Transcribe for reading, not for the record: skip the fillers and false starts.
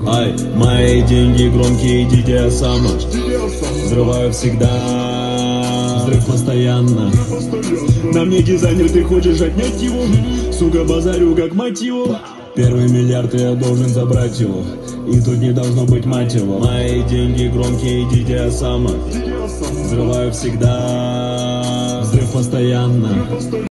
Ай, мои деньги громкие, идите сама. Взрываю всегда, взрыв постоянно. На мне дизайнер, ты хочешь отнять его? Сука, базарю как мать его. Первый миллиард, я должен забрать его. И тут не должно быть мать его. Мои деньги громкие, идите сама. Взрываю всегда, взрыв постоянно.